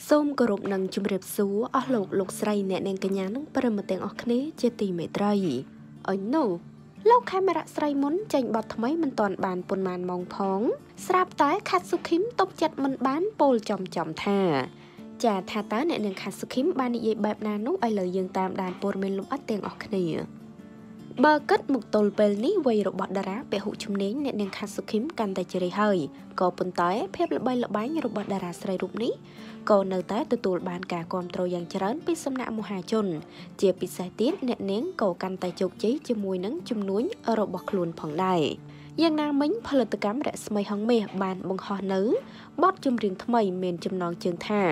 សូមគោរពនឹងជម្រាបសួរអស់លោកស្រីអ្នកនាងកញ្ញានិងប្រិយមិត្តទាំងអស់គ្នាជាទីមេត្រីអញនោះលោកខេមរៈស្រីមុនចេញបទថ្មីមិនទាន់បានប៉ុន្មានម៉ោងផងស្រាប់តែខាត់សុខីមຕົកចិត្តមិនបានពោលចំថាចាថាតើអ្នកនាងខាត់សុខីមបាននិយាយបែបណានោះឥឡូវយើងតាមដានព័ត៌មានលម្អិតទាំងអស់គ្នាបើគិតមកទល់ពេលនេះវ័យរបស់តារាពហុជំនាញអ្នកនាងខាត់សុខីមកាន់តែជ្រៅហើយក៏ប៉ុន្តែភាពល្បីល្បាញរបស់តារាស្រីរូបនេះក៏នៅតែទទួលបានការគាំទ្រយ៉ាងច្រើនពីសំណាក់មហាជនជាពិសេសទៀតអ្នកនាងក៏កាន់តែជោគជ័យជាមួយនឹងជំនួញរបស់ខ្លួនផងដែរយ៉ាងណាមិញផលិតកម្មរស្មីហងមាសបានបង្ហោះនៅបទចម្រៀងថ្មីមានចំណងជើងថា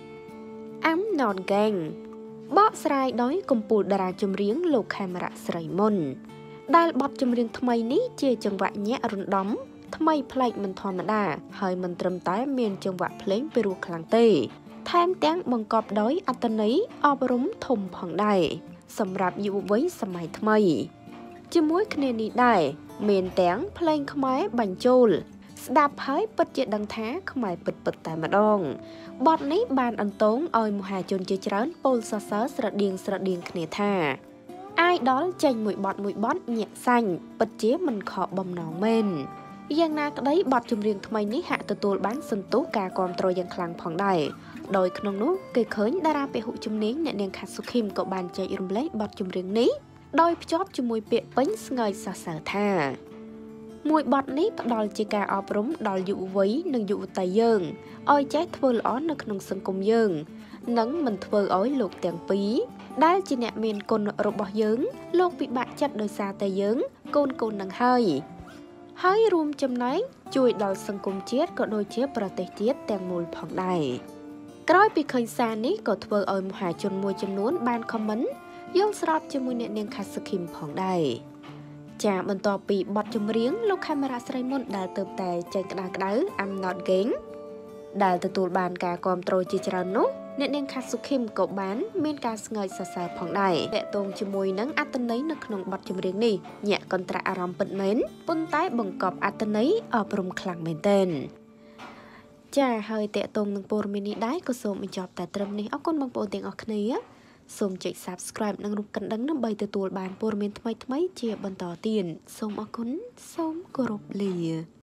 I'm Not Gang បកស្រាយដោយកំពូលតារាចម្រៀងលោកខេមរៈស្រីមុនដែលបទចម្រៀងថ្មីនេះជាចង្វាក់ញាក់រណ្ដំថ្មីប្លែកមិនធម្មតាហើយមិនត្រឹមតែមានចង្វាក់ភ្លេងពីរោះខ្លាំងទេថែមទាំងបង្កប់ដោយអត្ថន័យអប់រំធំផងដែរសម្រាប់យុវវ័យសម័យថ្មីជាមួយគ្នានេះដែរមានទាំងភ្លេងខ្មែរបញ្ចូលស្ដាប់ហើយពិតជាដឹងថាខ្មែរពិតតែម្ដងបទនេះបានអន្តងឲ្យមហាជនជាច្រើនពោលសរសើរស្រដៀងគ្នាថាអាយដលចេញមួយបទញាក់សាញ់ពិតជាមិនខកបំណងមែនយ៉ាងណាក្តីបទចម្រៀងថ្មីនេះហាក់ទទួលបានសន្ទុះការគាំទ្រយ៉ាងខ្លាំងផងដែរដោយក្នុងនោះគេឃើញតារាពហុជំនាញអ្នកនាងខាត់សុខីមក៏បានចែករំលែកបទចម្រៀងនេះដោយភ្ជាប់ជាមួយពាក្យពេញស្ងើយសរសើរថាមួយបទនេះផ្ដល់ជាការអប់រំដល់យុវវ័យនិងយុវតីយើងឲ្យចេះធ្វើល្អនៅក្នុងសង្គមយើងនិងមិនធ្វើឲ្យលោកទាំងពីរដែលជាអ្នកមានគុណរបស់យើងលោកពិបាកចិត្តដោយសារតែយើងកូននឹងហើយរួមចំណែកជួយដល់សង្គមជាតិក៏ដូចជាប្រទេសជាតិទាំងមូលផងដែរក្រោយពីឃើញសារនេះក៏ធ្វើឲ្យមហាជនមួយចំនួនបានខមមិនយល់ស្របជាមួយអ្នកនាងខាត់សុខីមផងដែរចាបន្ទាប់ពីបទចម្រៀងលោកខេមរៈស្រីមុនដែលទៅតែចេញក្តៅ I'm Not Gang ដែលទទួលបានការគាំទ្រជាច្រើននោះអ្នកនាងខាត់សុខីមក៏បានមានការស្ងើចសរសើរផងដែរតាក់ទងជាមួយនឹងអត្ថន័យនៅក្នុងបទចម្រៀងនេះញាក់កន្ត្រាក់អារម្មណ៍ពិតមែនប៉ុន្តែបង្កប់អត្ថន័យអប់រំខ្លាំងមែនទែនចាហើយតាក់ទងនឹងព័ត៌មាននេះដែរក៏សូមបញ្ចប់តែត្រឹមនេះអរគុណបងប្អូនទាំងអស់គ្នាសូមចុច Subscribe និងរូបកណ្ដឹងដើម្បីទទួលបានព័ត៌មានថ្មីៗជាបន្តទៀតសូមអរគុណសូមគោរពលា